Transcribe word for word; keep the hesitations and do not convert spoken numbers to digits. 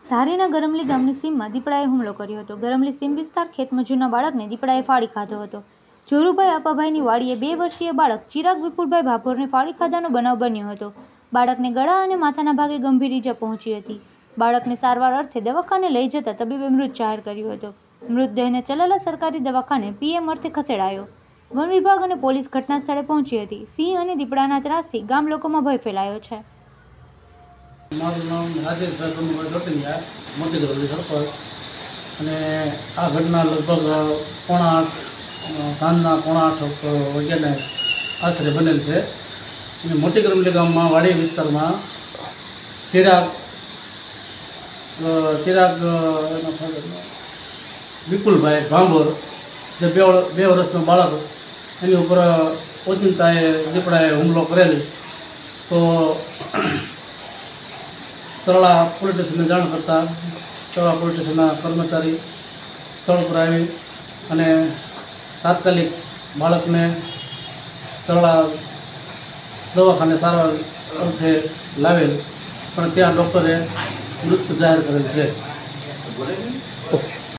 ધારીના ગરમલી ગામની સીમમાં દીપડાએ હુમલો કર્યો હતો। ગરમલી સીમ વિસ્તાર ખેતમજૂરના બાળકને દીપડાએ ફાડી ખાધો હતો। જોરુભાઈ આપાભાઈની વાડીએ બે વર્ષીય બાળક ચિરાગ વિપુલભાઈ ભાભોરને ફાડી ખાધાનો બનાવ બન્યો હતો। બાળકને ગળા અને માથાના ભાગે ગંભીર ઈજા પહોંચી હતી। બાળકને સારવાર અર્થે દવાખાને લઈ જતા તબીબે મૃત જાહેર કર્યો હતો। મૃતદેહને ચલાલા સરકારી દવાખાને પીએમ અર્થે ખસેડાયો। વન વિભાગ અને પોલીસ ઘટના સ્થળે પહોંચી હતી। સિંહ અને દીપડાના ત્રાસથી ગામ લોકોમાં ભય ફેલાયો છે। મારું નામ રાજેશભાઈ પ્રમુખભાઈ ડોટિયા, મોટી ગરમલી સરપંચ। અને આ ઘટના લગભગ પોણા આઠ સાંજના પોણા આઠ વાગ્યાને આશરે બનેલ છે। અને મોટી ગરમલી ગામમાં વાડી વિસ્તારમાં ચિરાગ ચિરાગ વિપુલભાઈ ભાંભોર, જે બે બે વર્ષનો બાળક, એની ઉપર ઓચિંતાએ દીપડાએ હુમલો કરેલ। તો તરળા પોલીસ સ્ટેશનને જાણ કરતાં તરળા પોલીસ સ્ટેશનના કર્મચારી સ્થળ પર આવી અને તાત્કાલિક બાળકને તરળા દવાખાને સારવાર અર્થે લાવેલ, પણ ત્યાં ડૉક્ટરે મૃત જાહેર કરેલ છે। ઓકે।